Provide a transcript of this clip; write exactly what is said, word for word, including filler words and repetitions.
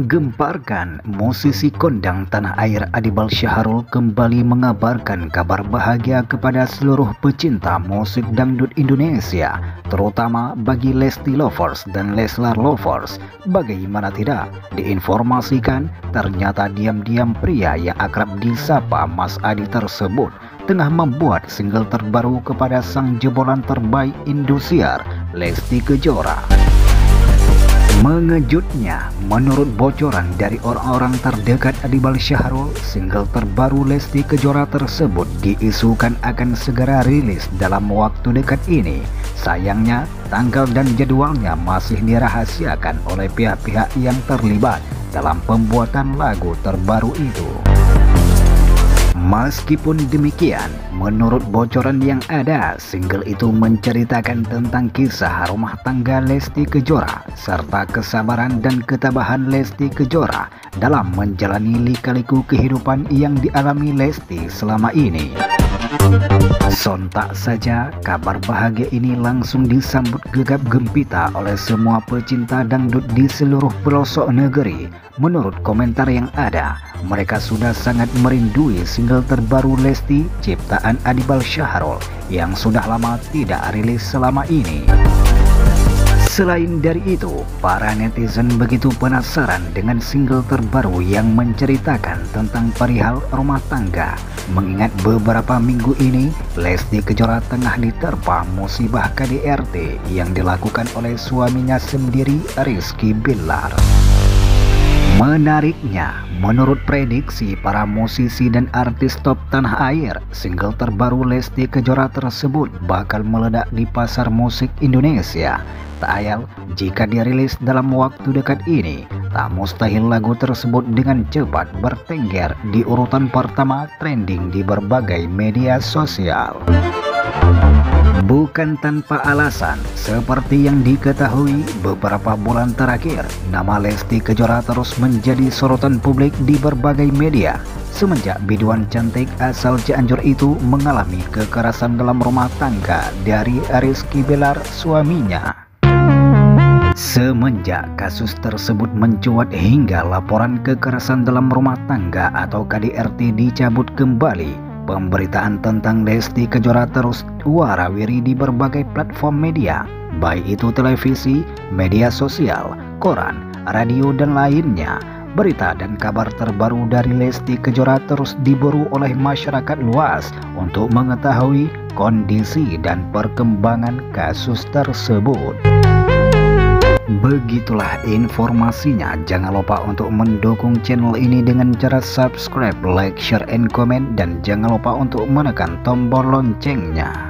Menggemparkan, musisi kondang tanah air Adibal Syahrul kembali mengabarkan kabar bahagia kepada seluruh pecinta musik dangdut Indonesia, terutama bagi Lesti Lovers dan Leslar Lovers. Bagaimana tidak, diinformasikan ternyata diam-diam pria yang akrab disapa Mas Adi tersebut tengah membuat single terbaru kepada sang jebolan terbaik Indosiar, Lesti Kejora. Mengejutnya, menurut bocoran dari orang-orang terdekat Adibal Syahrul, single terbaru Lesti Kejora tersebut diisukan akan segera rilis dalam waktu dekat ini. Sayangnya, tanggal dan jadwalnya masih dirahasiakan oleh pihak-pihak yang terlibat dalam pembuatan lagu terbaru itu. Meskipun demikian, menurut bocoran yang ada, single itu menceritakan tentang kisah rumah tangga Lesti Kejora serta kesabaran dan ketabahan Lesti Kejora dalam menjalani lika-liku kehidupan yang dialami Lesti selama ini. Sontak saja, kabar bahagia ini langsung disambut gegap gempita oleh semua pecinta dangdut di seluruh pelosok negeri. Menurut komentar yang ada, mereka sudah sangat merindui single terbaru Lesti ciptaan Adibal Syahrul yang sudah lama tidak rilis selama ini. Selain dari itu, para netizen begitu penasaran dengan single terbaru yang menceritakan tentang perihal rumah tangga. Mengingat beberapa minggu ini, Lesti Kejora tengah diterpa musibah K D R T yang dilakukan oleh suaminya sendiri, Rizky Bilar. Menariknya, menurut prediksi para musisi dan artis top tanah air, single terbaru Lesti Kejora tersebut bakal meledak di pasar musik Indonesia. Tak ayal, jika dirilis dalam waktu dekat ini, tak mustahil lagu tersebut dengan cepat bertengger di urutan pertama trending di berbagai media sosial. Bukan tanpa alasan, seperti yang diketahui beberapa bulan terakhir, nama Lesti Kejora terus menjadi sorotan publik di berbagai media semenjak biduan cantik asal Cianjur itu mengalami kekerasan dalam rumah tangga dari Rizky Bilar, suaminya. Semenjak kasus tersebut mencuat hingga laporan kekerasan dalam rumah tangga atau K D R T dicabut kembali, pemberitaan tentang Lesti Kejora terus warawiri di berbagai platform media, baik itu televisi, media sosial, koran, radio, dan lainnya. Berita dan kabar terbaru dari Lesti Kejora terus diburu oleh masyarakat luas untuk mengetahui kondisi dan perkembangan kasus tersebut. Begitulah informasinya. Jangan lupa untuk mendukung channel ini dengan cara subscribe, like, share, and comment, dan jangan lupa untuk menekan tombol loncengnya.